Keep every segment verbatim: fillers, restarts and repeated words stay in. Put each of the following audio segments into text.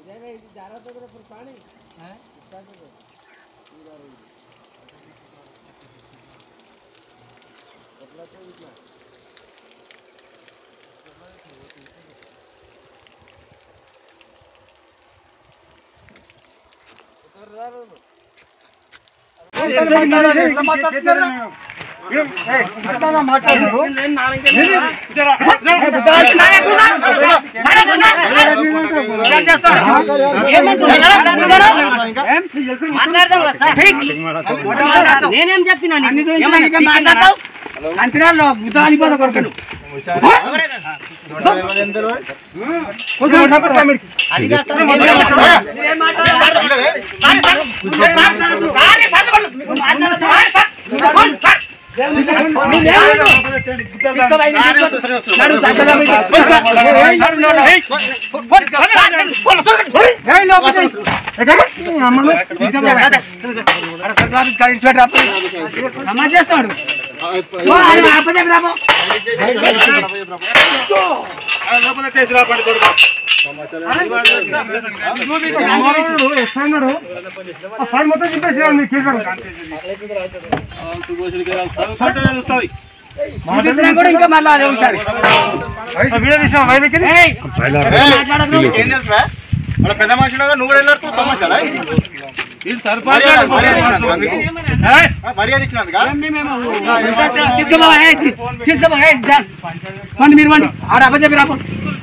నేనేం చెప్పినా అంతరాల్లో గుతానిపోత కొడుకును చేస్తాడు మొత్తం చెప్పేసి ఇంకా మళ్ళీ అదే ఒకసారి పెద్ద మనుషులు నువ్వు కూడా వెళ్ళారు తమాషాలా మర్యాద ఇచ్చినందుగా తీసుకోండి మీరు వండి ఆడ అప్పచెప్పి రాపో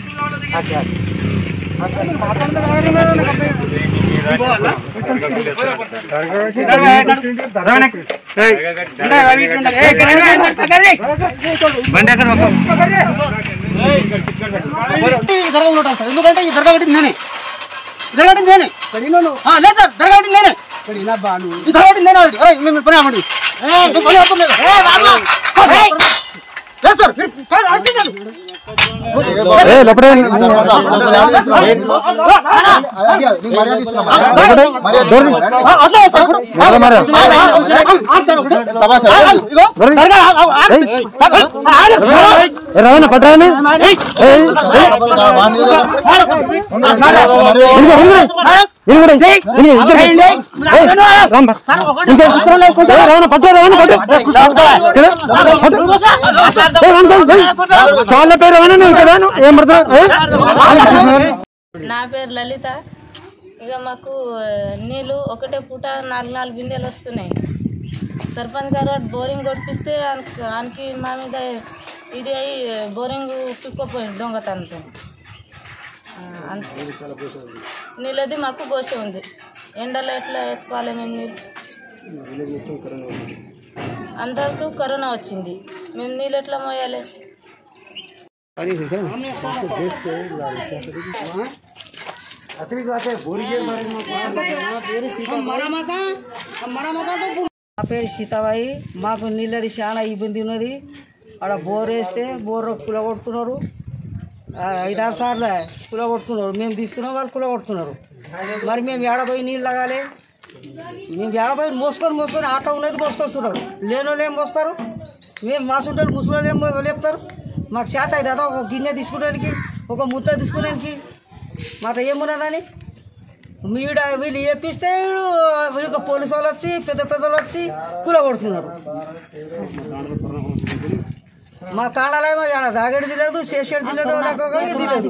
ఎందుకంటే ఈ దరగబెట్టింది నేనే దరగబెట్టింది నేనే లేదు సార్ దరగబెట్టింది నేనే ఈ దరగబెట్టింది నేనే మేము పని అవ్వండి పని అవుతుంది లేదు సార్ రవాణా పట్టరాని రవాణా పట్ట రవాణా వాళ్ళ పేరు రవాణా ఇక్కడ ఏం పడతావు. నా పేరు లలిత. ఇక మాకు నీళ్ళు ఒకటే పూట నాలుగు నాలుగు బిందెలు వస్తున్నాయి. సర్పంచ్ గారు బోరింగ్ కొట్టిస్తే ఆయనకి మా మీద ఇది అయ్యి బోరింగ్ పిక్కపోయింది దొంగతనంతో. నీళ్ళది మాకు గోష ఉంది. ఎండలో ఎట్లా ఎత్తుకోవాలి మేము నీళ్ళు? అందరికీ కరోనా వచ్చింది, మేము నీళ్ళు ఎట్లా మోయాలి? నా పేరు సీతాబాయి. మాకు నీళ్ళది చాలా ఇబ్బంది ఉన్నది. ఆడ బోర్ వేస్తే బోర్ కుల కొడుతున్నారు, ఐదారు సార్లు కుల కొడుతున్నారు. మేము తీసుకున్నాం, వాళ్ళు కుల కొడుతున్నారు. మరి మేము ఏడబోయి నీళ్ళు తాగాలి? మేము ఏడబోయి మోసుకొని మోసుకొని ఆటో ఉన్నది మోసుకొస్తున్నారు. లేని వాళ్ళు ఏం మోస్తారు? మేము మాసుంటారు, ముసలి ఏం లేపుతారు. మాకు చేత అవుతుందా ఒక గిన్నె తీసుకునేదానికి, ఒక ముద్ద తీసుకునేదానికి? మాతో ఏమున్నదని మీడ వీళ్ళు చెప్పిస్తే ఇక పోలీసు వాళ్ళు వచ్చి పెద్ద పెద్దలు వచ్చి కూల కొడుతున్నారు. మా తాళాలేమో ఇక్కడ దాగేది లేదు, చేసేది లేదు, ఇది లేదు.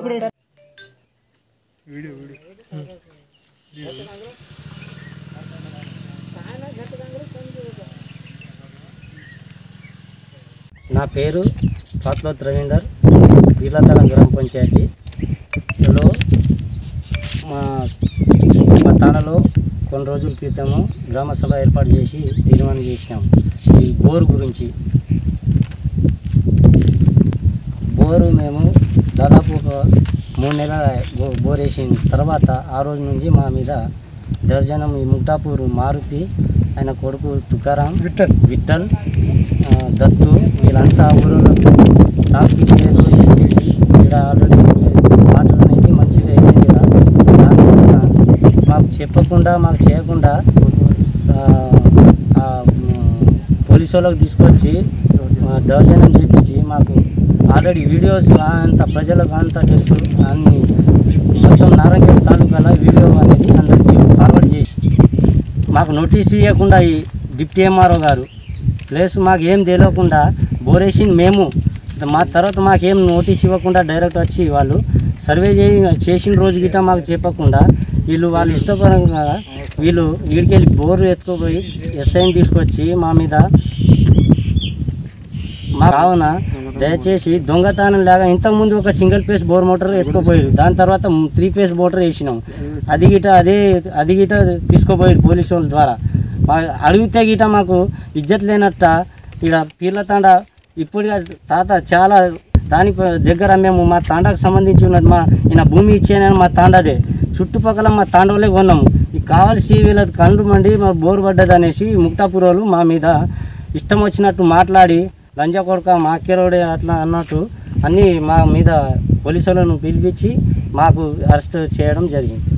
నా పేరు పాత్లోత్ రవీందర్. వీళ్ళతల గ్రామ పంచాయతీలో మా మా తానలో కొన్ని రోజుల క్రితము గ్రామ సభ ఏర్పాటు చేసి తీర్మానం చేసినాము ఈ బోరు గురించి. బోరు మేము దాదాపు ఒక మూడు నెలల బోర్ వేసిన తర్వాత ఆ రోజు నుంచి మా మీద దర్జనం ఈ ముక్తాపూర్ మారుతి, ఆయన కొడుకు తుకారాం, విఠల్ విఠల్ దత్తు వీళ్ళంతా ఊళ్ళో టాపిక్ లేదు ఏం చేసి ఇక్కడ ఆల్రెడీ వాటర్ అనేది మంచిగా అయిపోయింది కదా. దానివల్ల మాకు చెప్పకుండా మాకు చేయకుండా పోలీసు వాళ్ళకి తీసుకొచ్చి దౌర్జన్యం చేయించి మాకు ఆల్రెడీ వీడియోస్ అంత ప్రజలకు అంతా తెలుసు. అన్ని మొత్తం నారాయణగఢ్ తాలూకాలో మాకు నోటీస్ ఇవ్వకుండా ఈ డిప్టీ ఎంఆర్ఓ గారు ప్లస్ మాకు ఏం తెలియకుండా బోరేసింది మేము, మా తర్వాత మాకేం నోటీస్ ఇవ్వకుండా డైరెక్ట్ వచ్చి వాళ్ళు సర్వే చేయి చేసిన రోజు గిట్ట మాకు చెప్పకుండా వీళ్ళు వాళ్ళు ఇష్టపరంగా వీళ్ళు వీడికెళ్ళి బోరు ఎత్తుకుపోయి ఎస్ఐని తీసుకొచ్చి మా మీద మా కావున దయచేసి దొంగతనం లాగా ఇంతకుముందు ఒక సింగిల్ ఫేస్ బోర్ మోటార్ ఎత్తుకుపోయారు, దాని తర్వాత త్రీ ఫేస్ మోటార్ వేసినాం, అది గిట అదే అది గిట తీసుకుపోయారు పోలీసు వాళ్ళ ద్వారా. మా అడిగితే గిట మాకు ఇజ్జత్ లేనట్ట ఇక్కడ పీర్ల తాండ ఇప్పుడు తాత చాలా దాని దగ్గర మేము మా తాండాకు సంబంధించి ఉన్నది, మా ఈయన భూమి ఇచ్చేనని మా తాండాదే, చుట్టుపక్కల మా తాండవలే కొన్నాము, ఇది కావాల్సి వీళ్ళకి కండ్లు మండి మా బోరు పడ్డది అనేసి ముక్తాపూర్ వాళ్ళు మా మీద ఇష్టం వచ్చినట్టు మాట్లాడి లంజా కొడక మాకేరోడే అట్లా అన్నట్టు అన్నీ మా మీద పోలీసులను పిలిపించి మాకు అరెస్ట్ చేయడం జరిగింది.